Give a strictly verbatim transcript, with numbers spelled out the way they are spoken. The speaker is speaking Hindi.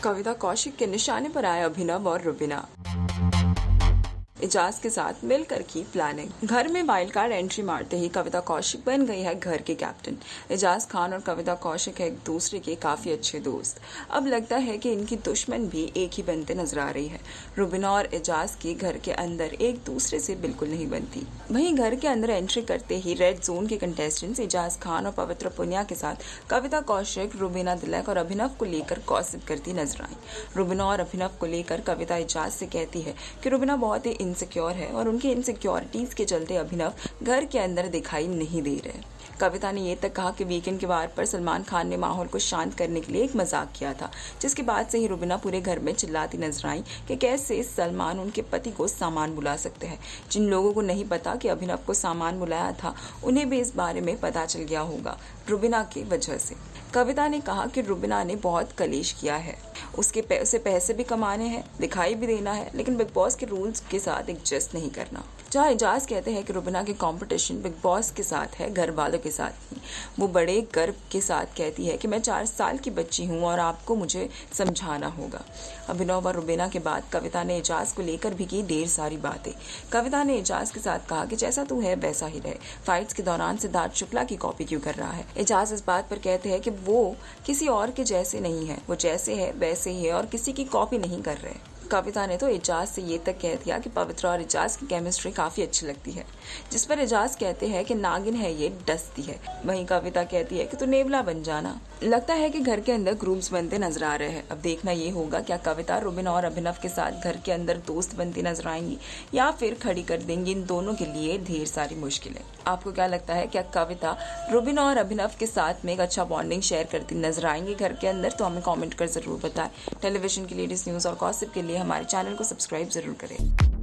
कविता कौशिक के निशाने पर आए अभिनव और रुबीना। एजाज के साथ मिलकर की प्लानिंग। घर में वाइल्ड कार्ड एंट्री मारते ही कविता कौशिक बन गई है घर के कैप्टन। एजाज खान और कविता कौशिक है एक दूसरे के काफी अच्छे दोस्त। अब लगता है कि इनकी दुश्मन भी एक ही बनते नजर आ रही है। रुबीना और एजाज की घर के अंदर एक दूसरे से बिल्कुल नहीं बनती। वहीं घर के अंदर एंट्री करते ही रेड जोन के कंटेस्टेंट्स एजाज खान और पवित्र पुनिया के साथ कविता कौशिक, रुबीना तिलक और अभिनव को लेकर गॉसिप करती नजर आई। रुबीना और अभिनव को लेकर कविता एजाज से कहती है कि रुबीना बहुत ही इनसिक्योर है और उनकी इनसिक्योरिटीज के चलते अभिनव घर के अंदर दिखाई नहीं दे रहे। कविता ने ये तक कहा कि वीकेंड के वार पर सलमान खान ने माहौल को शांत करने के लिए एक मजाक किया था, जिसके बाद से ही रुबीना पूरे घर में चिल्लाती नजर आई कि कैसे सलमान उनके पति को सामान बुला सकते हैं। जिन लोगों को नहीं पता कि अभिनव को सामान बुलाया था, उन्हें भी इस बारे में पता चल गया होगा रुबीना की वजह से। कविता ने कहा कि रुबीना ने बहुत कलेश किया है, उसके पै, उसे पैसे भी कमाने हैं, दिखाई भी देना है, लेकिन बिग बॉस के रूल्स के साथ एडजस्ट नहीं करना। जहाँ एजाज कहते हैं कि रुबीना की कंपटीशन बिग बॉस के साथ है, घर वालों के साथ नहीं। वो बड़े गर्व के साथ कहती है कि मैं चार साल की बच्ची हूँ और आपको मुझे समझाना होगा। अभिनव और रुबीना के बाद कविता ने एजाज को लेकर भी की ढेर सारी बातें। कविता ने एजाज के साथ कहा कि जैसा तू है वैसा ही रहे, फाइट्स के दौरान सिद्धार्थ शुक्ला की कॉपी क्यों कर रहा है। एजाज इस बात पर कहते हैं कि वो किसी और के जैसे नहीं है, वो जैसे है वैसे ही है और किसी की कॉपी नहीं कर रहे। कविता ने तो एजाज से ये तक कह दिया कि पवित्र और एजाज की केमिस्ट्री काफी अच्छी लगती है, जिस पर एजाज कहते हैं कि नागिन है ये, डसती है। वहीं कविता कहती है कि तू नेवला बन जाना। लगता है कि घर के अंदर ग्रुप्स बनते नजर आ रहे हैं। अब देखना ये होगा क्या कविता रुबीना और अभिनव के साथ घर के अंदर दोस्त बनती नजर आएंगी या फिर खड़ी कर देंगी इन दोनों के लिए ढेर सारी मुश्किलें। आपको क्या लगता है, क्या कविता रुबीना और अभिनव के साथ में एक अच्छा बॉन्डिंग शेयर करती नजर आएंगी घर के अंदर? तो हमें कॉमेंट कर जरूर बताएं। टेलीविजन की लेटेस्ट न्यूज और गॉसिप के लिए हमारे चैनल को सब्सक्राइब जरूर करें।